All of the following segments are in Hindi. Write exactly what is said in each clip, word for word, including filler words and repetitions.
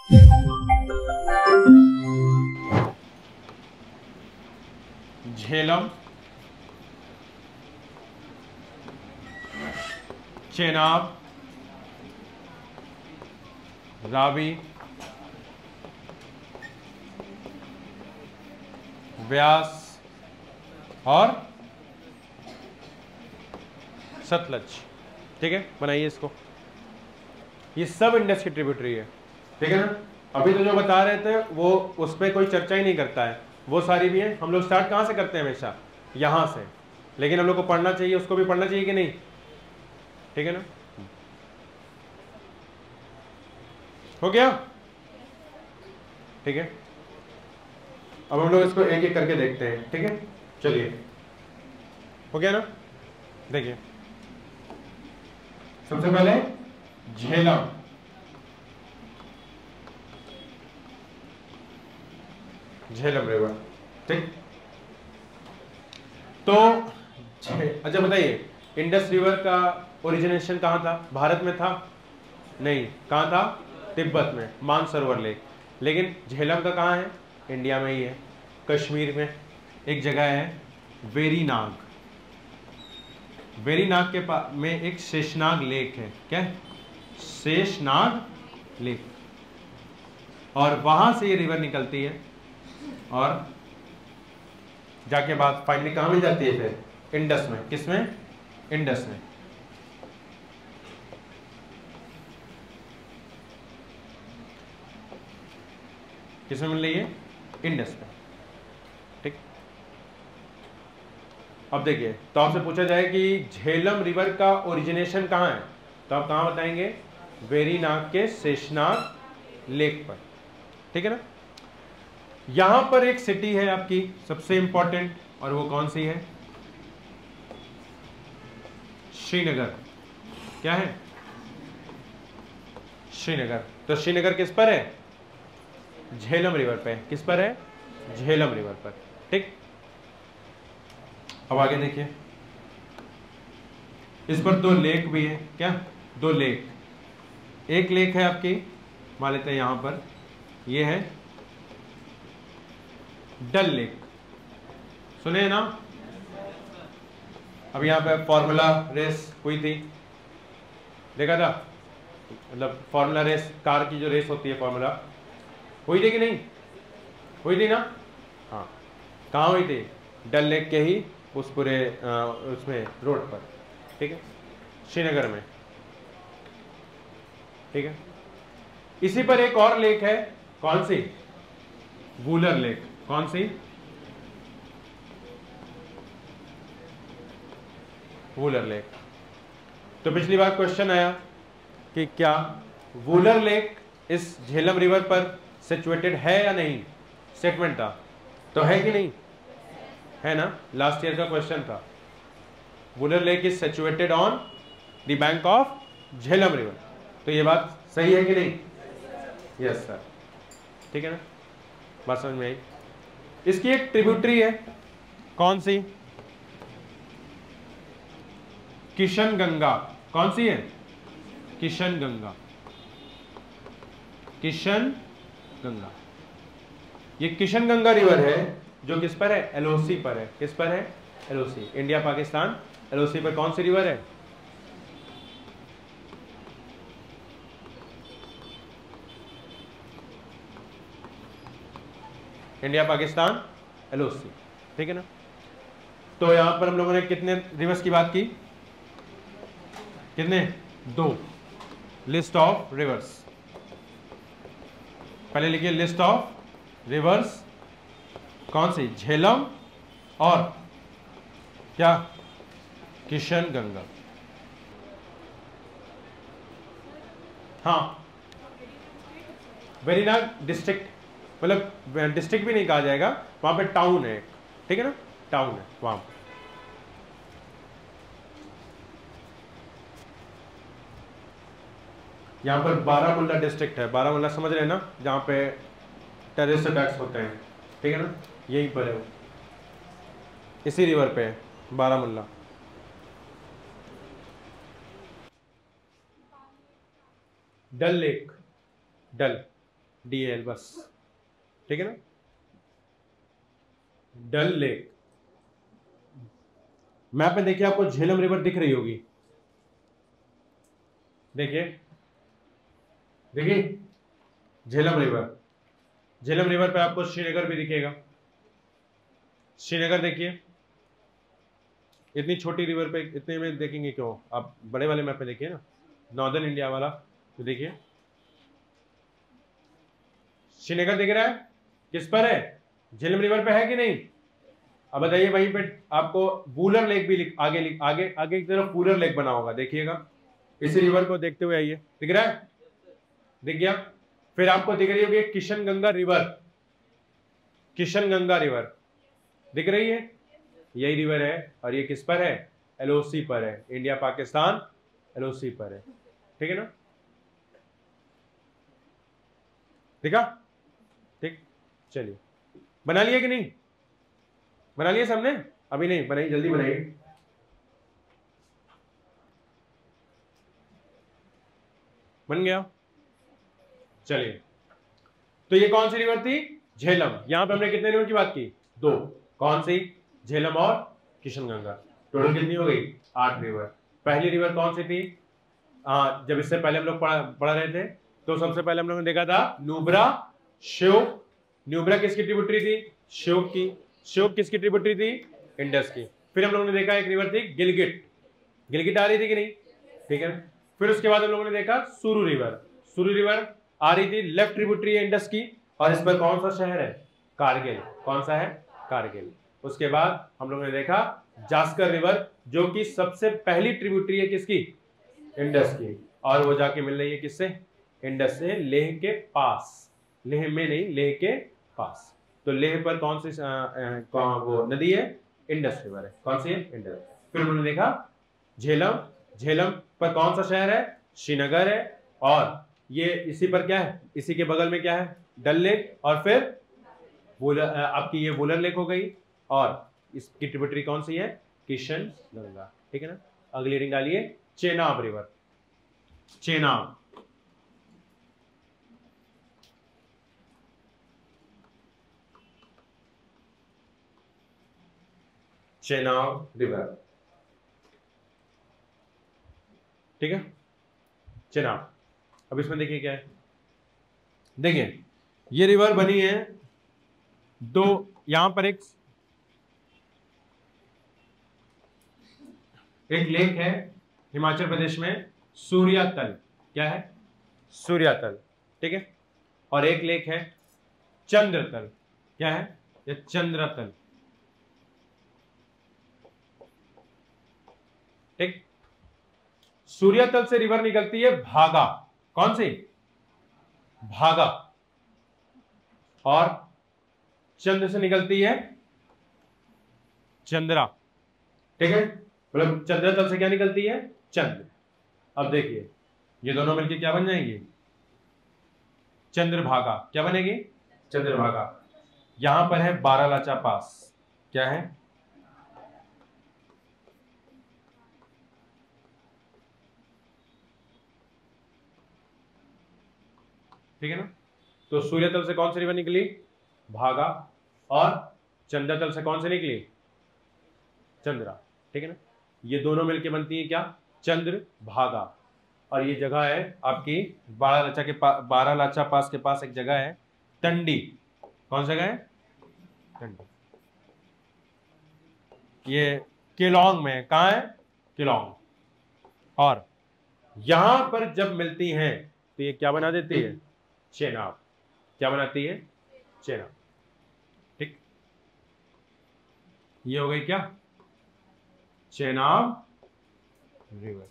झेलम, चेनाब, रावी, व्यास और सतलज। ठीक है, बनाइए इसको। ये सब इंडस की ट्रिब्यूटरी है, ठीक है ना। अभी तो जो बता रहे थे वो उस पर कोई चर्चा ही नहीं करता है, वो सारी भी है। हम लोग स्टार्ट कहाँ से करते हैं? हमेशा यहाँ से। लेकिन हम लोग को पढ़ना चाहिए, उसको भी पढ़ना चाहिए कि नहीं? ठीक है ना। हो गया? ठीक है, अब हम लोग इसको एक एक करके देखते हैं। ठीक है, चलिए, हो गया ना। देखिए, सबसे पहले झेलम, झेलम रिवर। ठीक, तो अच्छा बताइए, इंडस रिवर का ओरिजिनेशन कहाँ था? भारत में था? नहीं, कहाँ था? तिब्बत में, मानसरोवर लेक। लेकिन झेलम का कहाँ है? इंडिया में ही है, कश्मीर में एक जगह है वेरीनाग। वेरीनाग के पास में एक शेषनाग लेक है। क्या है? शेषनाग लेक। और वहां से ये रिवर निकलती है और जाके बाद फाइनली कहाँ मिल जाती है? फिर इंडस में। किसमें? इंडस में। किसमें मिल रही है? इंडस में। ठीक, अब देखिए, तो आपसे पूछा जाए कि झेलम रिवर का ओरिजिनेशन कहाँ है, तो आप कहाँ बताएंगे? वेरीनाग के शेषनाग लेक पर। ठीक है ना। यहां पर एक सिटी है आपकी सबसे इंपॉर्टेंट, और वो कौन सी है? श्रीनगर। क्या है? श्रीनगर। तो श्रीनगर किस पर है? झेलम रिवर पे। किस पर है? झेलम रिवर पर। ठीक, अब आगे देखिए, इस पर दो लेक भी है। क्या? दो लेक। एक लेक है आपकी, मान लेते हैं यहां पर, ये है डल लेक। सुने ना? अब यहां पे फॉर्मूला रेस हुई थी, देखा था? मतलब फॉर्मूला रेस, कार की जो रेस होती है, फॉर्मूला हुई थी कि नहीं हुई थी ना? हाँ, कहाँ हुई थी? डल लेक के ही उस पूरे उसमें रोड पर। ठीक है, श्रीनगर में। ठीक है, इसी पर एक और लेक है। कौन सी? वूलर लेक। कौन सी? वूलर लेक। तो पिछली बार क्वेश्चन आया कि क्या वूलर लेक इस झेलम रिवर पर सिचुएटेड है या नहीं? स्टेटमेंट था, तो है कि नहीं? है ना, लास्ट ईयर का क्वेश्चन था। Wular lake is situated on the bank of Jhelum river. तो ये बात सही है कि नहीं? Yes sir. ठीक है ना, बात समझ में आई? इसकी एक ट्रिब्यूटरी है। कौन सी? किशन गंगा। कौन सी है? किशन गंगा। किशन गंगा। ये किशन गंगा रिवर है जो किस पर है? एलओसी पर है। किस पर है? एलओसी, इंडिया पाकिस्तान एलओसी पर। कौन सी रिवर है? India Pakistan LOC. ठीक है ना। तो यहां पर हम लोगों ने कितने रिवर्स की बात की? कितने? दो। List of rivers. पहले लिखिए लिस्ट ऑफ रिवर्स। कौन सी? झेलम और क्या? किशन गंगा। हाँ, वेरीनाग डिस्ट्रिक्ट, मतलब डिस्ट्रिक्ट भी नहीं कहा जाएगा, वहां पे टाउन है। ठीक है ना, टाउन है वहां। यहाँ पर बारामुल्ला डिस्ट्रिक्ट है। बारामुल्ला समझ रहे हैं ना, जहाँ पे टेररिस्ट अटैक्स होते हैं। ठीक है ना, यहीं पर है वो, इसी रिवर पे है Baramulla. Dal lake, Dal D L बस, ठीक है ना। डल लेक, मैप में देखिए आपको झेलम रिवर दिख रही होगी, देखिए देखिए झेलम रिवर, झेलम रिवर पे आपको श्रीनगर भी दिखेगा। श्रीनगर देखिए, इतनी छोटी रिवर पे इतने में देखेंगे क्यों, आप बड़े वाले मैप पे देखिए ना, नॉर्दर्न इंडिया वाला, तो देखिए श्रीनगर दिख रहा है, किस पर है, झेलम रिवर पे है कि नहीं। अब बताइए वहीं पे आपको वूलर लेक भी लिख, आगे लिख, आगे आगे की तरफ वूलर लेक बना होगा, देखिएगा इसी रिवर को देखते हुए आइए, दिख रहा है, दिख गया। फिर आपको दिख रही होगी Kishanganga river, Kishanganga river दिख रही है, यही रिवर है, और ये किस पर है, एलओसी पर है, इंडिया पाकिस्तान एलओसी पर है, ठीक है ना, देखा, ठीक। चलिए बना लिया कि नहीं, बना लिया सबने, अभी नहीं बनाई, जल्दी बनाइए। बन गया, चलिए। तो ये कौन सी रिवर थी, झेलम। यहां पे हमने कितने रिवर की बात की, दो, कौन सी, झेलम और किशनगंगा। टोटल कितनी हो गई, आठ रिवर। पहली रिवर कौन सी थी, आ, जब इससे पहले हम लोग पढ़ा पढ़ा रहे थे, तो सबसे पहले हम लोगों ने देखा था नुब्रा श्योक। न्यूब्रा किसकी ट्रिब्यूटरी थी, श्योक की। श्योक किसकी ट्रिब्यूटरी थी, इंडस की। फिर हम लोगों ने देखा एक रिवर थी गिलगिट, गिलगिट आ रही थी कि नहीं, ठीक है। फिर उसके बाद हम लोगों ने देखा सुरु रिवर, सुरु रिवर आ रही थी, लेफ्ट ट्रिब्यूटरी है इंडस की, और इस पर कौन सा शहर है, कारगिल। कौन सा है, कारगिल। उसके बाद हम लोगों ने देखा जास्कर रिवर, जो कि सबसे पहली ट्रिब्यूटरी है किसकी, इंडस की, और वो जाके मिल रही है किससे, इंडस से, लेह के पास, लेह में नहीं, लेह के पास। तो लेह पर कौन सी आ, आ, कौन वो नदी है, इंडस रिवर है, कौन सी है, इंडस। फिर उन्होंने देखा झेलम, झेलम पर कौन सा शहर है, श्रीनगर है, और ये इसी पर क्या है, इसी के बगल में क्या है, डल लेक, और फिर वूलर, आपकी ये वूलर लेक हो गई, और इसकी ट्रिब्यूटरी कौन सी है, किशन गंगा, ठीक है ना। अगली रिंग डालिए, चेनाब रिवर, चेनाब, चेनाब रिवर, ठीक है, चेनाब। अब इसमें देखिए क्या है, देखिए ये रिवर बनी है दो, यहां पर एक एक लेक है हिमाचल प्रदेश में, सूर्यातल, क्या है, सूर्यातल, ठीक है, और एक लेक है चंद्रतल, क्या है, ये चंद्रतल, ठीक। सूर्यातल से रिवर निकलती है भागा, कौन सी, भागा, और चंद्र से निकलती है चंद्रा, ठीक है, मतलब चंद्रतल से क्या निकलती है, चंद्र। अब देखिए ये दोनों मिलकर क्या बन जाएंगी, चंद्रभागा, क्या बनेगी, चंद्रभागा। यहां पर है बारालाचा पास, क्या है, ठीक है ना। तो सूर्यतल से कौन सी रिवर निकली, भागा, और चंद्रतल से कौन सी निकली, चंद्रा, ठीक है ना। ये दोनों मिलके बनती है क्या, चंद्र भागा। और ये जगह है आपकी बारालाचा के पास, बारालाचा पास के पास एक जगह है टंडी, कौन सी जगह है, टंडी, ये केलोंग में, कहाँ है, केलोंग। और यहां पर जब मिलती हैं तो ये क्या बना देती है, चेनाब, क्या बनाती है, चेनाब, ठीक। ये हो गई क्या, चेनाब रिवर।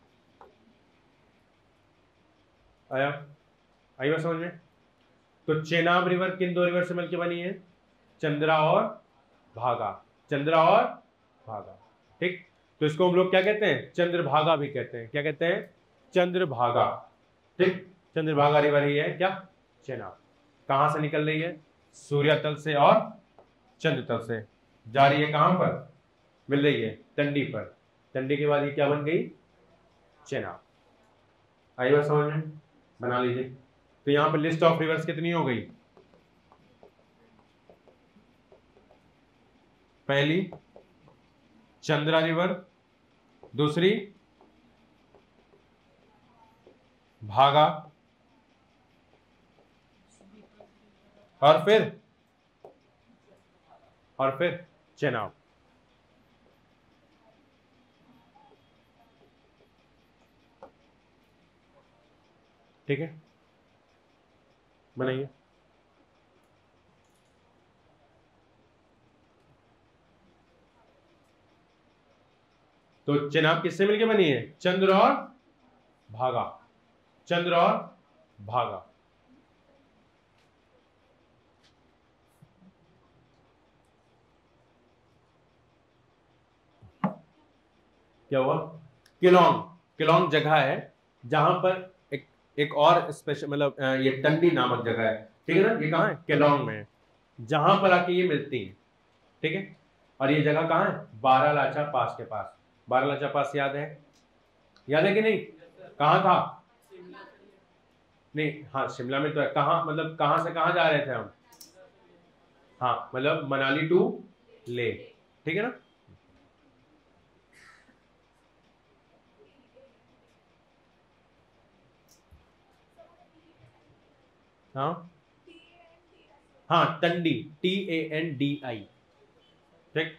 आया, आई बात समझ में। तो चेनाब रिवर किन दो रिवर से मिलकर बनी है, चंद्रा और भागा, चंद्रा और भागा, ठीक। तो इसको हम लोग क्या कहते हैं, चंद्रभागा भी कहते हैं, क्या कहते हैं, चंद्रभागा, ठीक। चंद्रभागा रिवर ही है क्या, चेनाब। कहां से निकल रही है, सूर्यतल से और चंद्रतल से, जा रही है कहां पर, मिल रही है टंडी पर, टंडी के बाद ये क्या बन गई, चेनाब। आई बात समझ में, बना लीजिए। तो यहां पर लिस्ट ऑफ रिवर्स कितनी हो गई? पहली चंद्रा रिवर, दूसरी भागा, और फिर और फिर चेनाब। ठीक है, बनाइए। तो चेनाब किससे मिलके बनी है? चंद्र और भागा, चंद्र और भागा। क्या हुआ? केलोंग, केलोंग जगह है जहां पर एक एक और स्पेशल मतलब ये टंडी नामक जगह है, ठीक है ना। ये कहां है? केलोंग में, जहां पर आके ये मिलती है, ठीक है। और ये जगह कहां है? बारालाचा पास के पास। बारालाचा पास याद है? याद है कि नहीं? कहां था? नहीं, हाँ शिमला में तो है। कहां मतलब कहां से कहां जा रहे थे हम? हाँ मतलब मनाली टू ले, ठीक है ना। हाँ हाँ Tandi, T A N D I, ठीक।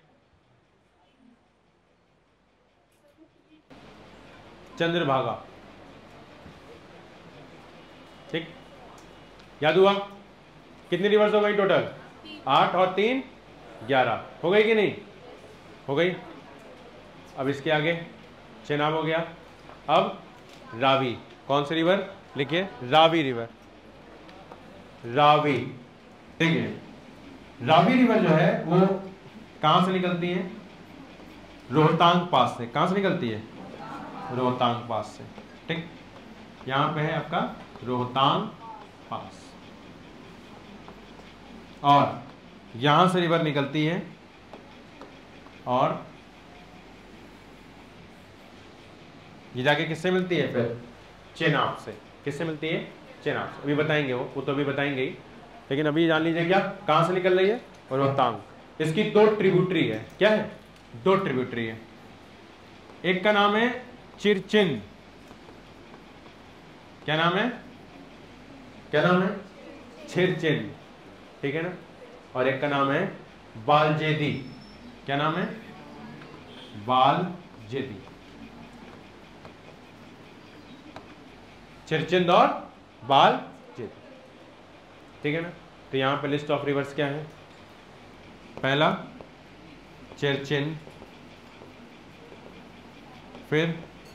चंद्रभागा, ठीक। याद हुआ? कितनी रिवर्स हो गई टोटल? आठ और तीन ग्यारह। हो गई कि नहीं? हो गई। अब इसके आगे चेनाब हो गया। अब रावी, कौन सी रिवर? लिखिए, रावी रिवर, रावी, ठीक है। रावी रिवर जो है वो कहां से निकलती है? रोहतांग पास से। कहां से निकलती है? रोहतांग पास से, ठीक। यहां पे है आपका रोहतांग पास, और यहां से रिवर निकलती है और ये जाके किससे मिलती है? फिर चेनाब से। किससे मिलती है? चेनाब से। अभी बताएंगे वो वो तो अभी बताएंगे ही, लेकिन अभी जान लीजिए क्या कहां से निकल रही है? रोहतांग। इसकी दो ट्रिब्यूटरी है। क्या है? दो ट्रिब्यूटरी है। एक का नाम है चिरचिन। क्या नाम है? क्या नाम है? चिरचिन, ठीक है ना। और एक का नाम है बालजेदी। क्या नाम है? बालजेदी। चिरचिंद और बालजेदी, ठीक है ना। तो यहां पे लिस्ट ऑफ रिवर्स क्या है? पहला चिरचिन, फिर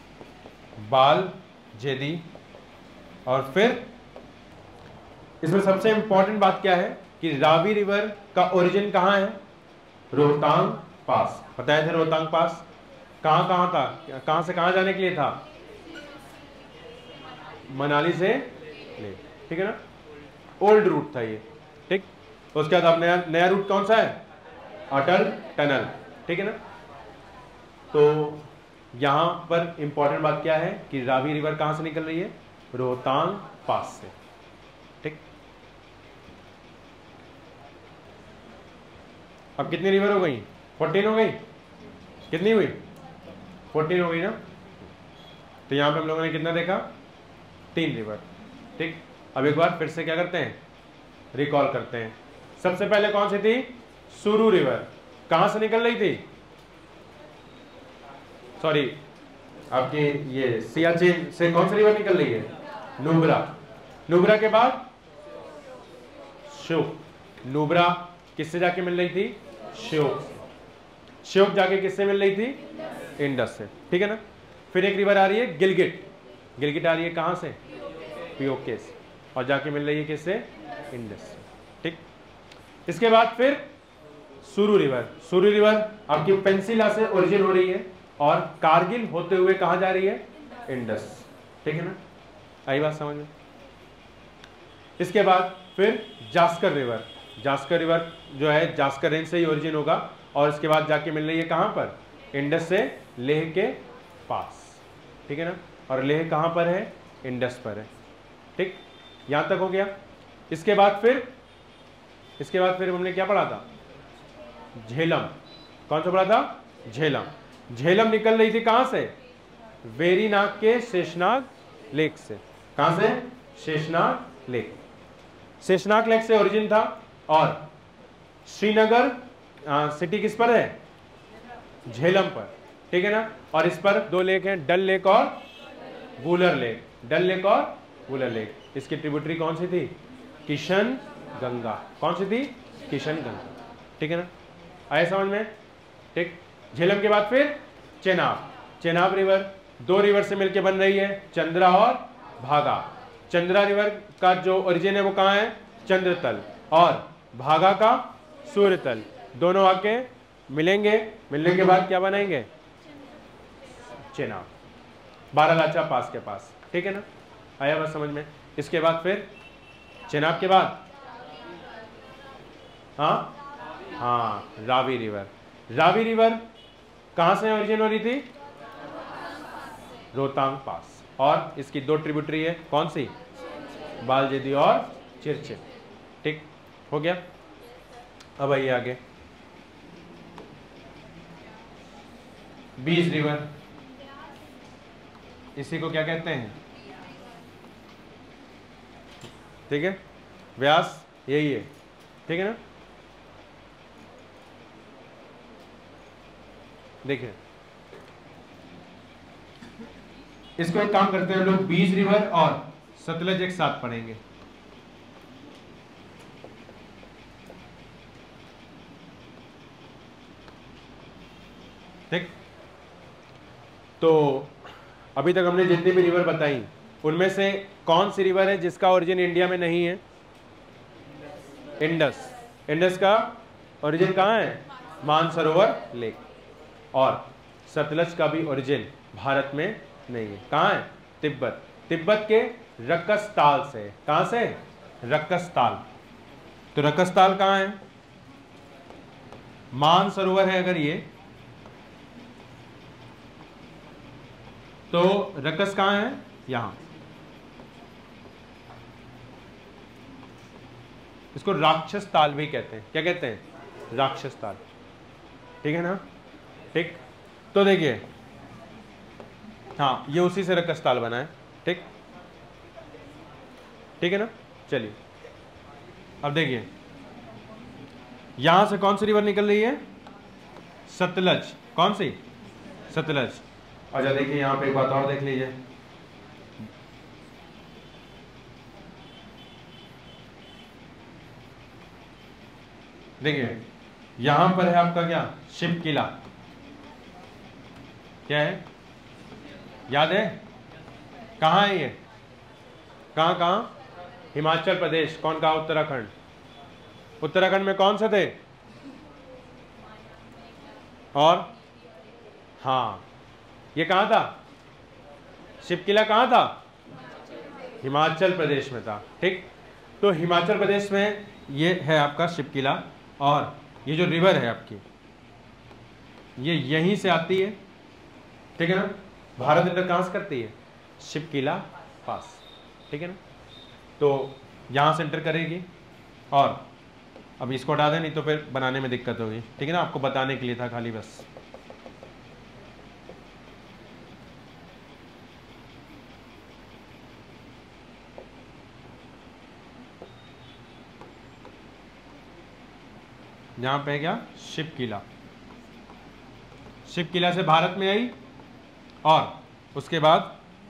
बालजेदी, और फिर इसमें सबसे इंपॉर्टेंट बात क्या है कि रावी रिवर का ओरिजिन कहां है? रोहतांग पास। बताए थे रोहतांग पास कहां कहां था? कहां से कहां जाने के लिए था? मनाली से ले, ठीक है ना। ओल्ड रूट था ये, ठीक। उसके बाद अब नया नया रूट कौन सा है? अटल टनल, ठीक है ना। तो यहां पर इंपॉर्टेंट बात क्या है कि रावी रिवर कहां से निकल रही है? रोहतांग पास से, ठीक। अब कितनी रिवर हो गई? फोर्टीन हो गई। कितनी हुई? फोर्टीन हो गई ना। तो यहां पे हम लोगों ने कितना देखा? तीन रिवर, ठीक। अब एक बार फिर से क्या करते हैं? रिकॉल करते हैं। सबसे पहले कौन सी थी? सुरू रिवर। कहां से निकल रही थी? सॉरी, आपकी ये सियाचिन से कौन सी रिवर निकल रही है? नुब्रा। नुब्रा के बाद श्योक। नुब्रा किससे जाके मिल रही थी? श्योक। श्योक जाके किससे मिल रही थी? इंडस से, ठीक है ना। फिर एक रिवर आ रही है गिलगिट। गिलगिट आ रही है कहां से? पीओके से, और जाके मिल रही है किससे? इंडस से, ठीक। इसके बाद फिर सुरू रिवर। सुरू रिवर आपकी पेंसिला से ओरिजिन हो रही है और कारगिल होते हुए कहां जा रही है? इंडस, ठीक है ना। आई बात समझ में? इसके बाद फिर जास्कर रिवर। जास्कर रिवर जो है जास्कर रेंज से ही ओरिजिन होगा, और इसके बाद जाके मिल रही है कहां पर? इंडस से लेह के पास, ठीक है ना। और लेह कहां पर है? इंडस पर है, ठीक। यहां तक हो गया। इसके बाद फिर इसके बाद फिर हमने क्या पढ़ा था? झेलम। कौन सा पढ़ा था? झेलम। झेलम निकल रही थी कहां से? वेरीनाग के शेषनाग लेक से। कहां से? शेषनाग लेक। शेषनाग लेक से ओरिजिन था। और श्रीनगर सिटी किस पर है? झेलम पर, ठीक है ना। और इस पर दो लेक हैं, डल लेक और वूलर लेक। डल लेक और वूलर लेक। इसकी ट्रिब्यूटरी कौन सी थी? किशन गंगा। कौन सी थी? किशन गंगा, ठीक है ना। आया समझ में? ठीक। झेलम के बाद फिर चेनाब। चेनाब रिवर दो रिवर से मिलकर बन रही है, चंद्रा और भागा। चंद्रा रिवर का जो ओरिजिन है वो कहाँ है? चंद्रतल। और भागा का सूर्यतल। दोनों आके मिलेंगे, मिलने के बाद क्या बनाएंगे? चेनाब, बारालाचा पास के पास, ठीक है ना। आया बस समझ में? इसके बाद फिर चेनाब के बाद हाँ हाँ रावी रिवर। रावी रिवर कहां से ओरिजिन हो रही थी? रोहतांग पास। और इसकी दो ट्रिब्यूटरी है, कौन सी? बालजेदी और चिरचिर, ठीक हो गया। अब आइए आगे। बीज रिवर, इसी को क्या कहते हैं? ठीक है, व्यास यही है, ठीक है ना। देखिए इसको एक काम करते हैं हम लोग, बीज रिवर और सतलज एक साथ पढ़ेंगे। ठीक। तो अभी तक हमने जितनी भी रिवर बताई उनमें से कौन सी रिवर है जिसका ओरिजिन इंडिया में नहीं है? इंडस। इंडस का ओरिजिन कहाँ है? मानसरोवर लेक। और सतलज का भी ओरिजिन भारत में नहीं है। कहाँ है? तिब्बत। तिब्बत के रक्कसताल से। कहाँ से? रक्कसताल। तो रक्कसताल कहाँ है? मानसरोवर है अगर ये, तो रक्कस कहाँ है? यहां। इसको राक्षस ताल भी कहते हैं। क्या कहते हैं? राक्षस ताल, ठीक है ना। ठीक। तो देखिए हाँ, ये उसी से रक्कस ताल बना है, ठीक ठीक है ना। चलिए अब देखिए यहां से कौन सी रिवर निकल रही है? सतलज। कौन सी? सतलज। अच्छा देखिए यहां पे एक बात और देख लीजिए, देखिए यहां पर है आपका क्या? शिव किला। क्या है? याद है? कहां है ये? कहां कहां? हिमाचल प्रदेश। कौन कहा? उत्तराखंड। उत्तराखंड में कौन से थे? और हाँ, ये कहां था? शिव किला कहां था? हिमाचल प्रदेश में था, ठीक। तो हिमाचल प्रदेश में ये है आपका शिव किला। और ये जो रिवर है आपकी, ये यहीं से आती है, ठीक है ना। भारत इंटर कहां से करती है? शिव किला पास, ठीक है ना। तो यहां से एंटर करेगी। और अब इसको हटा दें, नहीं तो फिर बनाने में दिक्कत होगी, ठीक है ना। आपको बताने के लिए था खाली बस। यहां पे क्या? शिव किला। शिव किला से भारत में आई और उसके बाद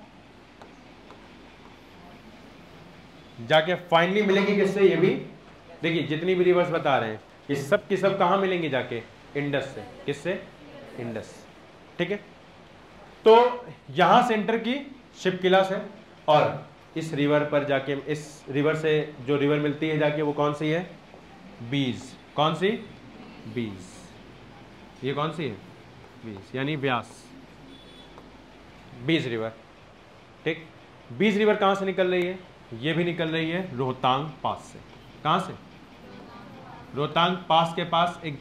जाके फाइनली मिलेंगी किससे? ये भी देखिए जितनी भी रिवर्स बता रहे हैं ये सब की सब कहां मिलेंगी? जाके इंडस से। किससे? इंडस, ठीक है। तो यहां से एंटर की शिव किला से, और इस रिवर पर जाके, इस रिवर से जो रिवर मिलती है जाके, वो कौन सी है? बीज। कौन सी? बीज। ये कौन सी है? बीज, यानी व्यास। बीज रिवर, ठीक। बीज रिवर कहां से निकल रही है? ये भी निकल रही है रोहतांग पास से। कहां से? रोहतांग पास के पास एक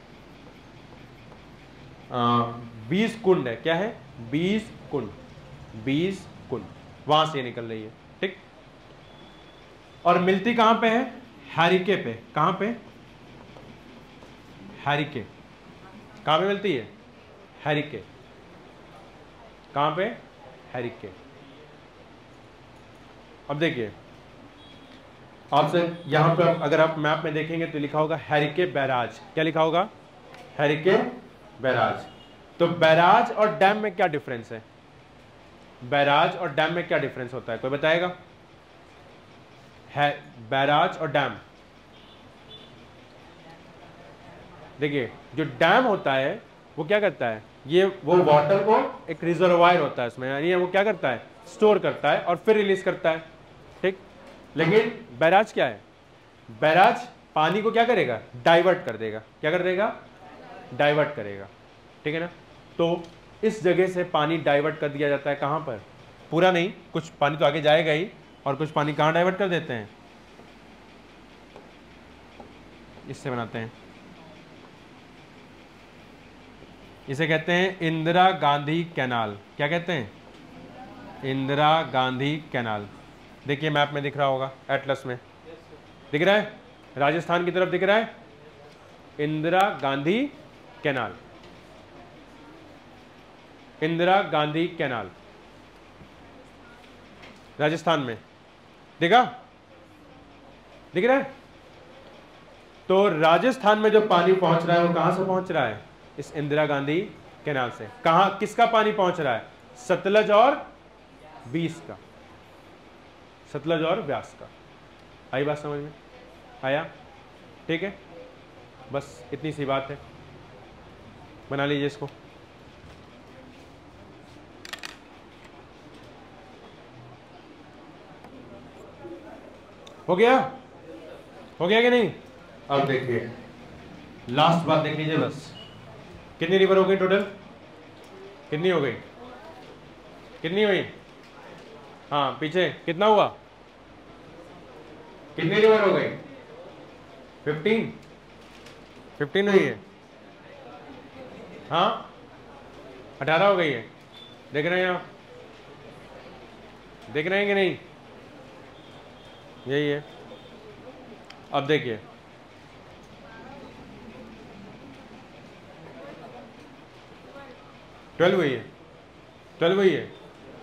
बीज कुंड है। क्या है? बीज कुंड। बीज कुंड, वहां से निकल रही है, ठीक। और मिलती कहां पे है? हैरिके पे। कहां पे? हैरिके। कहां पे मिलती है? हैरिके। कहां पे? हैरिके। अब देखिए आपसे यहां पर अगर आप मैप में देखेंगे तो लिखा होगा हैरिके बैराज। क्या लिखा होगा? हैरिके बैराज। तो बैराज और डैम में क्या डिफरेंस है? बैराज और डैम में क्या डिफरेंस होता है, कोई बताएगा? है बैराज और डैम। देखिए जो डैम होता है वो क्या करता है, ये वो वाटर को एक रिजर्वायर होता है उसमें, यानी वो क्या करता है? स्टोर करता है और फिर रिलीज करता है, ठीक। लेकिन बैराज क्या है? बैराज पानी को क्या करेगा? डाइवर्ट कर देगा। क्या कर देगा? डाइवर्ट करेगा, ठीक है ना। तो इस जगह से पानी डाइवर्ट कर दिया जाता है। कहां पर? पूरा नहीं, कुछ पानी तो आगे जाएगा ही, और कुछ पानी कहां डाइवर्ट कर देते हैं? इससे बनाते हैं, इसे कहते हैं इंदिरा गांधी कैनाल। क्या कहते हैं? इंदिरा गांधी कैनाल। देखिए मैप में दिख रहा होगा, एटलस में दिख रहा है, राजस्थान की तरफ दिख रहा है इंदिरा गांधी कैनाल। इंदिरा गांधी कैनाल राजस्थान में दिखा? दिख रहा है। तो राजस्थान में जो पानी पहुंच रहा है वो कहां से पहुंच रहा है? इस इंदिरा गांधी कैनाल से। कहां किसका पानी पहुंच रहा है? सतलज और बीस का, सतलज और व्यास का। आई बात समझ में? आया? ठीक है, बस इतनी सी बात है, बना लीजिए इसको। हो गया? हो गया कि नहीं? अब देखिए लास्ट बात देख लीजिए बस। कितनी रिवर हो गई टोटल? कितनी हो गई? कितनी हुई? हाँ पीछे कितना हुआ? कितनी रिवर हो गई? फिफ्टीन। फिफ्टीन हुई है। हाँ अठारह हो गई है। देख रहे हैं आप? देख रहे हैं कि नहीं? यही है। अब देखिए ट्वेल्व हुई है। ट्वेल्व हुई है।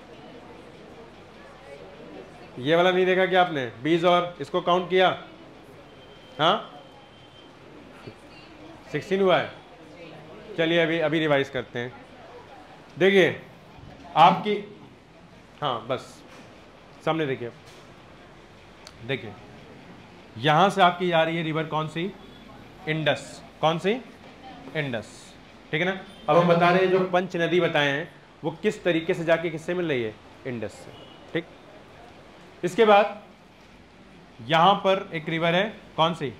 ये वाला नहीं देखा क्या आपने? बीस और इसको काउंट किया? हाँ सिक्सटीन हुआ है। चलिए अभी अभी रिवाइज करते हैं। देखिए आपकी, हाँ बस सामने देखिए, देखिए यहां से आपकी आ रही है रिवर कौन सी? इंडस। कौन सी? इंडस, ठीक है ना। अब हम बता रहे हैं जो पंच नदी बताए हैं वो किस तरीके से जाके किससे मिल रही है? इंडस से, ठीक। इसके बाद यहां पर एक रिवर है, कौन सी?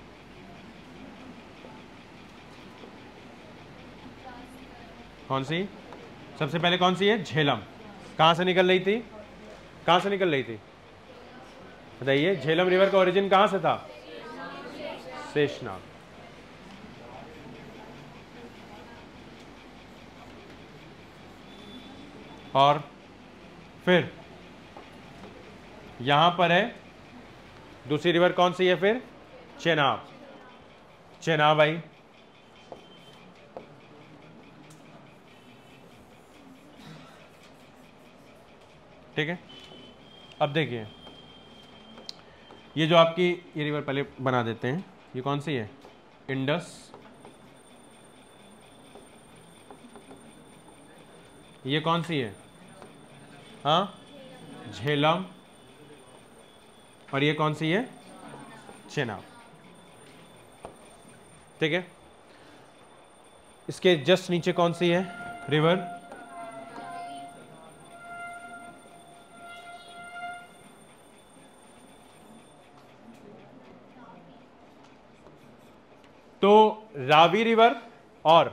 कौन सी? सबसे पहले कौन सी है? झेलम। कहां से निकल रही थी? कहां से निकल रही थी बताइए? झेलम रिवर का ओरिजिन कहां से था? शेषनाग। और फिर यहां पर है दूसरी रिवर, कौन सी है फिर? चेनाब। चेनाब आई। ठीक है। अब देखिए ये जो आपकी ये रिवर पहले बना देते हैं, ये कौन सी है? इंडस। ये कौन सी है? हाँ झेलम। और ये कौन सी है? चेनाब, ठीक है। इसके जस्ट नीचे कौन सी है रिवर? तो रावी रिवर और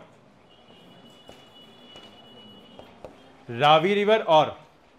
रावी रिवर और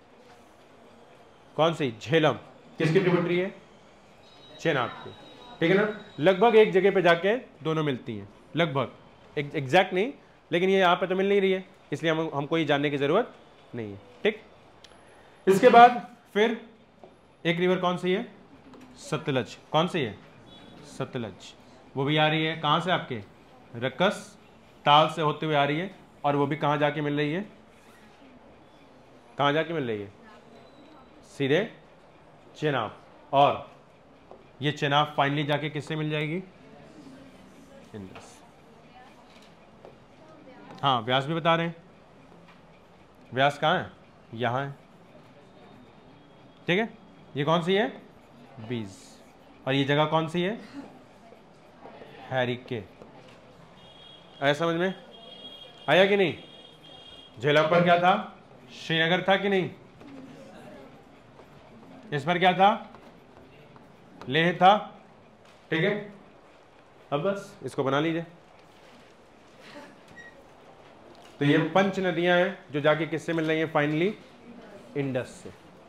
कौन सी? झेलम। किसकी ट्रिब्यूटरी है? चेनाब की, ठीक है ना। लगभग एक जगह पे जाके दोनों मिलती हैं, लगभग, एग्जैक्ट नहीं, लेकिन ये यहां पे तो मिल नहीं रही है, इसलिए हम हमको ये जानने की जरूरत नहीं है, ठीक। इसके बाद फिर एक रिवर कौन सी है? सतलज। कौन सी है? सतलज। वो भी आ रही है कहाँ से? आपके रक्कस ताल से होते हुए आ रही है, और वो भी कहाँ जाके मिल रही है? कहाँ जाके मिल रही है? सीधे चेनाब। और ये चेनाब फाइनली जाके किससे मिल जाएगी? इंडस। हाँ, व्यास भी बता रहे हैं। व्यास कहाँ है? यहाँ है, ठीक है। ये कौन सी है? बीस। और ये जगह कौन सी है? हैरिके। आया समझ में? आया कि नहीं? झेलम पर क्या था? श्रीनगर था कि नहीं? इस पर क्या था? लेह था, ठीक है। अब बस इसको बना लीजिए। तो ये पंच नदियां हैं जो जाके किससे मिल रही हैं? फाइनली इंडस से।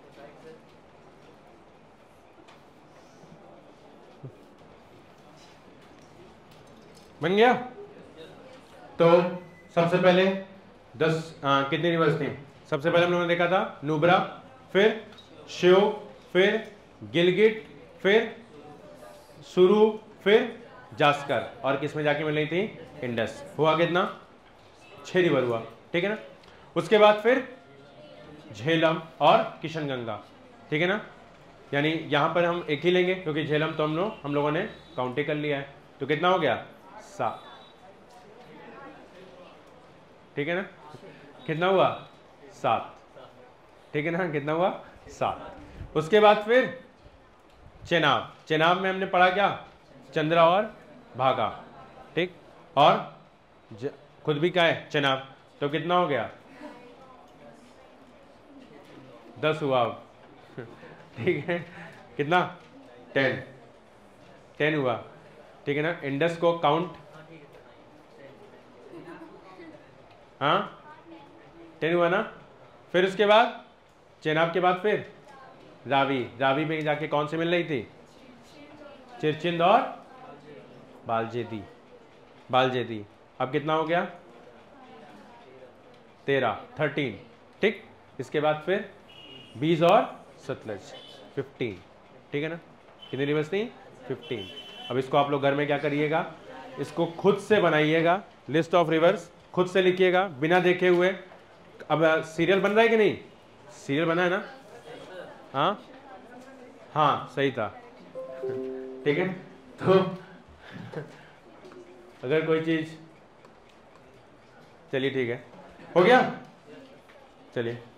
बन गया? तो सबसे पहले दस आ, कितनी रिवर्स थी? सबसे पहले हम लोगों ने देखा था नुब्रा, फिर श्योक, फिर गिलगिट, फिर सुरू, फिर जास्कर, और किस में जाके मिल रही थी? इंडस। हुआ कितना? छह रिवर हुआ, ठीक है ना। उसके बाद फिर झेलम और किशनगंगा, ठीक है ना। यानी यहां पर हम एक ही लेंगे क्योंकि झेलम तो हम लोग हम लोगों ने काउंट कर लिया है। तो कितना हो गया? सात, ठीक है ना। कितना हुआ? सात, ठीक है ना। कितना हुआ? सात। उसके बाद फिर चेनाब। चेनाब में हमने पढ़ा क्या? चंद्रा और भागा, ठीक। और ज, खुद भी क्या है? चेनाब। तो कितना हो गया? दस हुआ अब, ठीक है। कितना? टेन, टेन हुआ, ठीक है ना। इंडस को काउंट, हाँ टेन हुआ ना। फिर उसके बाद चेनाब के बाद फिर रावी। रावी में जाके कौन से मिल रही थी? चिरचिंद और बालजेदी। बालजेदी। अब कितना हो गया? तेरह, थर्टीन, ठीक। इसके बाद फिर बीस और सतलज, फिफ्टीन, ठीक है ना। कितनी रिवर्स थी? फिफ्टीन। अब इसको आप लोग घर में क्या करिएगा? इसको खुद से बनाइएगा, लिस्ट ऑफ रिवर्स खुद से लिखिएगा बिना देखे हुए। अब सीरियल बन रहा है कि नहीं? सीरियल बना है ना? हाँ हाँ, सही था, ठीक है। तो अगर कोई चीज, चलिए ठीक है, हो गया, चलिए।